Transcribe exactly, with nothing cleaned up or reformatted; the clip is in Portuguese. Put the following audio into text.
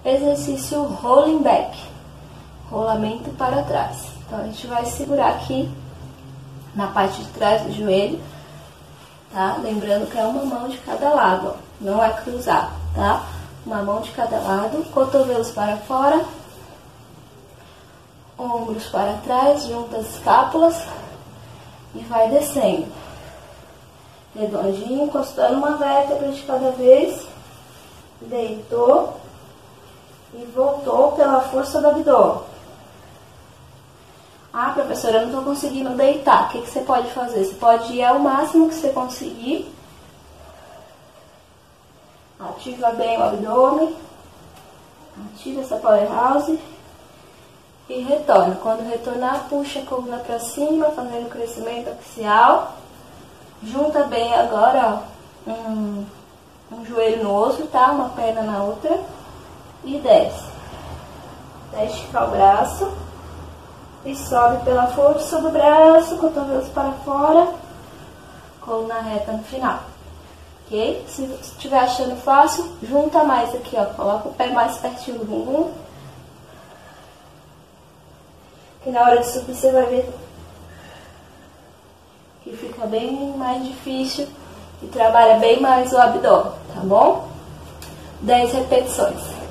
exercício rolling back, rolamento para trás. Então a gente vai segurar aqui na parte de trás do joelho, tá? Lembrando que é uma mão de cada lado, ó. Não é cruzado, tá? Uma mão de cada lado, cotovelos para fora, ombros para trás, junta as escápulas e vai descendo. Redondinho, encostando uma vértebra de cada vez, deitou e voltou pela força do abdômen. Ah, professora, eu não estou conseguindo deitar. O que, que você pode fazer? Você pode ir ao máximo que você conseguir. Ativa bem o abdômen. Ativa essa powerhouse. E retorna. Quando retornar, puxa a coluna para cima, fazendo crescimento axial. Junta bem agora, ó, um, um joelho no outro, tá? Uma perna na outra. E desce. Até esticar o braço. E sobe pela força do braço, cotovelos para fora. Coluna reta no final. Ok? Se estiver achando fácil, junta mais aqui, ó. Coloca o pé mais pertinho do bumbum. Que na hora de subir você vai ver que fica bem mais difícil e trabalha bem mais o abdômen, tá bom? dez repetições.